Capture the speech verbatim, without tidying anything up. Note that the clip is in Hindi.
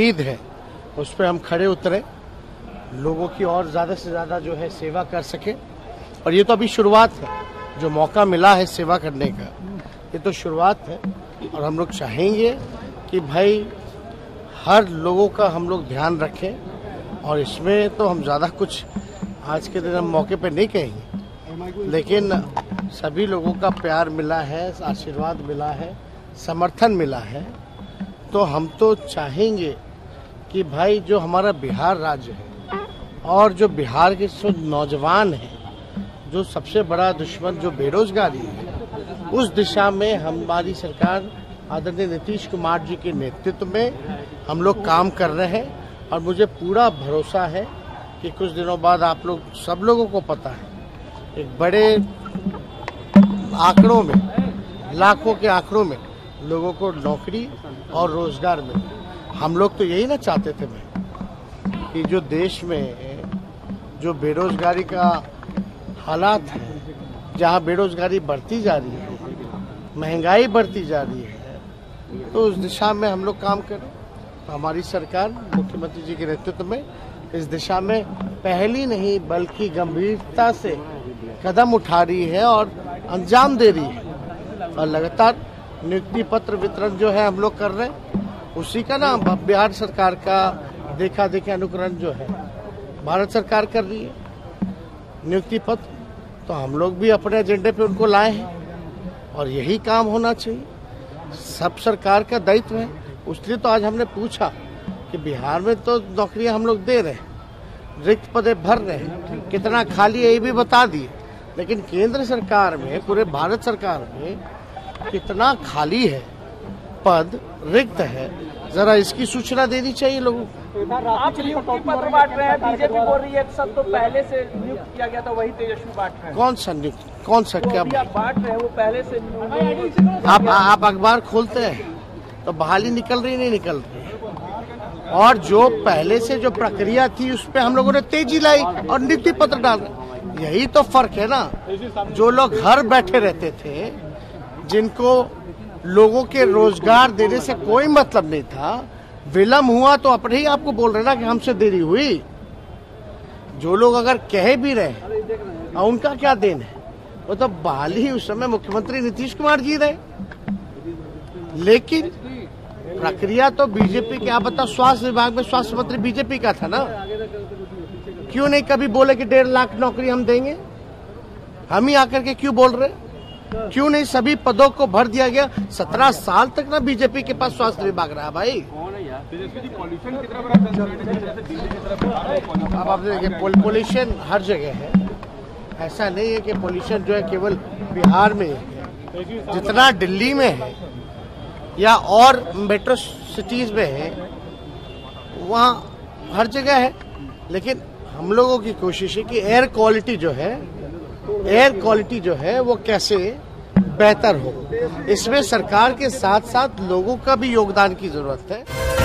उम्मीद है उस पर हम खड़े उतरे, लोगों की और ज़्यादा से ज़्यादा जो है सेवा कर सके। और ये तो अभी शुरुआत है, जो मौका मिला है सेवा करने का, ये तो शुरुआत है। और हम लोग चाहेंगे कि भाई हर लोगों का हम लोग ध्यान रखें। और इसमें तो हम ज़्यादा कुछ आज के दिन हम मौके पे नहीं कहेंगे, लेकिन सभी लोगों का प्यार मिला है, आशीर्वाद मिला है, समर्थन मिला है। तो हम तो चाहेंगे कि भाई जो हमारा बिहार राज्य है और जो बिहार के जो नौजवान हैं, जो सबसे बड़ा दुश्मन जो बेरोजगारी है, उस दिशा में हमारी सरकार आदरणीय नीतीश कुमार जी के नेतृत्व में हम लोग काम कर रहे हैं। और मुझे पूरा भरोसा है कि कुछ दिनों बाद आप लोग सब लोगों को पता है, एक बड़े आंकड़ों में, लाखों के आंकड़ों में लोगों को नौकरी और रोजगार मिले। हम लोग तो यही ना चाहते थे भाई कि जो देश में जो बेरोजगारी का हालात है, जहाँ बेरोजगारी बढ़ती जा रही है, महंगाई बढ़ती जा रही है, तो उस दिशा में हम लोग काम करें। तो हमारी सरकार मुख्यमंत्री जी के नेतृत्व में इस दिशा में पहली नहीं बल्कि गंभीरता से कदम उठा रही है और अंजाम दे रही है। और लगातार नियुक्ति पत्र वितरण जो है हम लोग कर रहे हैं, उसी का ना बिहार सरकार का देखा देखा अनुकरण जो है भारत सरकार कर रही है। नियुक्ति पत्र तो हम लोग भी अपने एजेंडे पे उनको लाए हैं और यही काम होना चाहिए, सब सरकार का दायित्व है। इसलिए तो आज हमने पूछा कि बिहार में तो नौकरियां हम लोग दे रहे हैं, रिक्त पदे भर रहे हैं, कितना खाली है ये भी बता दिए, लेकिन केंद्र सरकार में, पूरे भारत सरकार में कितना खाली है, पद रिक्त है, जरा इसकी सूचना देनी चाहिए लोगों को। आप नियुक्ति पत्र बांट रहे हैं, बीजेपी बोल रही है सब तो पहले से नियुक्त किया गया था, वही तेजस्वी बांट रहे हैं। कौन सा नियुक्त, कौन सा क्या बांट रहे हैं वो पहले से? आप आप अखबार खोलते हैं तो बहाली निकल रही नहीं निकल रही, और जो पहले से जो प्रक्रिया थी उस पर हम लोगों ने तेजी लाई और नियुक्ति पत्र डाल रहे। यही तो फर्क है ना। जो लोग घर बैठे रहते थे, जिनको लोगों के रोजगार देने से कोई मतलब नहीं था, विलम्ब हुआ तो अपने ही आपको बोल रहे ना कि हमसे देरी हुई। जो लोग अगर कह भी रहे उनका क्या देन है, वो तो बहाली उस समय मुख्यमंत्री नीतीश कुमार जी रहे। लेकिन प्रक्रिया तो बीजेपी के, आप बताओ स्वास्थ्य विभाग में स्वास्थ्य मंत्री बीजेपी का था ना, क्यों नहीं कभी बोले कि डेढ़ लाख नौकरी हम देंगे? हम ही आकर के क्यों बोल रहे? क्यों नहीं सभी पदों को भर दिया गया? सत्रह साल तक ना बीजेपी के पास स्वास्थ्य विभाग रहा भाई। अब आप देखिए पोल्यूशन हर जगह है, ऐसा नहीं है कि पोल्यूशन जो है केवल बिहार में है। जितना दिल्ली में है या और मेट्रो सिटीज में है, वहाँ हर जगह है। लेकिन हम लोगों की कोशिश है कि एयर क्वालिटी जो है, एयर क्वालिटी जो है वो कैसे बेहतर हो। इसमें सरकार के साथ साथ लोगों का भी योगदान की जरूरत है।